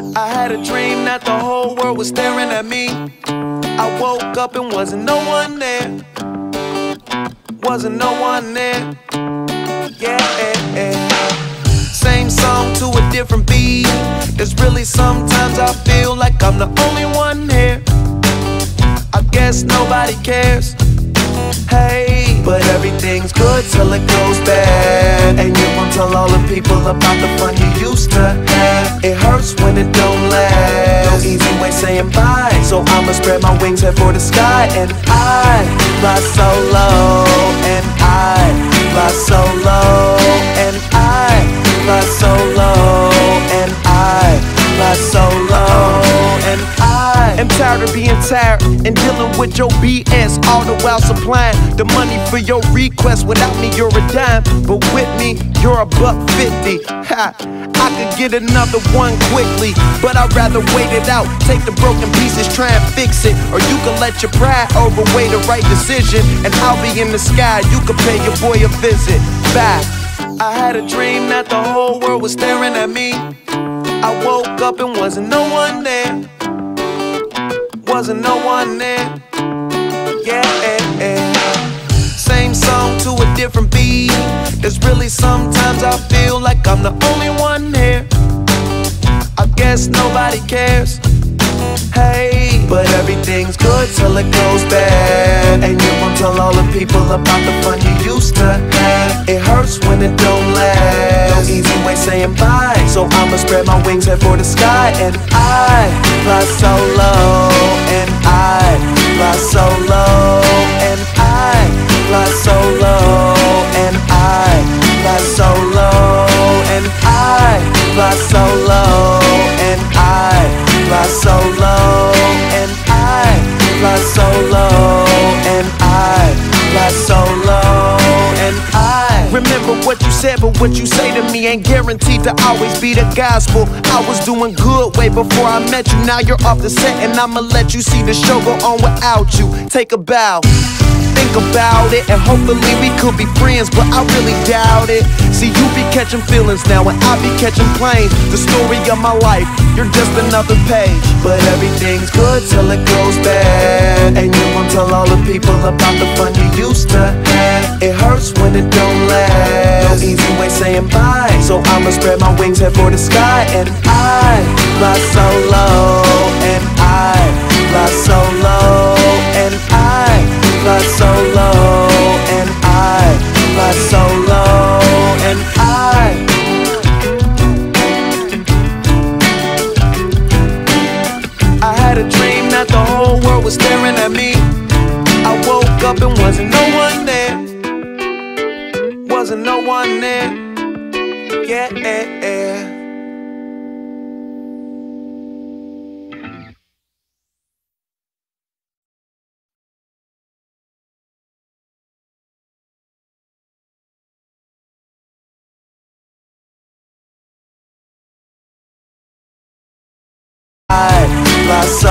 I had a dream that the whole world was staring at me. I woke up and wasn't no one there. Wasn't no one there. Yeah. Same song to a different beat. It's really sometimes I feel like I'm the only one here. I guess nobody cares. Hey, but everything's good till it goes bad. And you won't tell all the people about the fun you used to have. It hurts when it don't last. No easy way saying bye, so I'ma spread my wings, head for the sky. And I fly so low, and I fly so low, and I fly so low, and I fly so low, and I am tired of being tired and dealing with your BS, all the while supplying the money for your request. Without me, you're a dime, but with me, you're $1.50. Ha! I could get another one quickly, but I'd rather wait it out. Take the broken pieces, try and fix it, or you can let your pride overweigh the right decision. And I'll be in the sky, you can pay your boy a visit. Bye. I had a dream that the whole world was staring at me. I woke up and wasn't no one there. Wasn't no one there. Yeah. Same song to a different beat. There's really sometimes I feel like I'm the only one here. I guess nobody cares. Hey, but everything's good till it goes bad. And you won't tell all the people about the fun you used to have. It hurts when it don't last. No easy way saying bye, so I'ma spread my wings, head for the sky. And I fly so low, and I fly so low, and I fly so low, and I fly so low, and I fly so low, and I fly so low, and I fly so low, and I fly so low, and I remember what you said, but what you say to me ain't guaranteed to always be the gospel. I was doing good way before I met you. Now you're off the set, and I'ma let you see the show go on without you. Take a bow, think about it, and hopefully we could be friends, but I really doubt it. See, you be catching feelings now, and I be catching planes. The story of my life, you're just another page. But everything's good till it goes bad. And you won't tell all the people about the fun you used to have. It hurts when it don't last. No easy way saying bye, so I'ma spread my wings, head for the sky. And I fly so low, and I fly so low, and I fly so low, and I fly so low, and I had a dream that the whole world was staring at me. I woke up and wasn't no one there. Wasn't no one there. Yeah. I fly so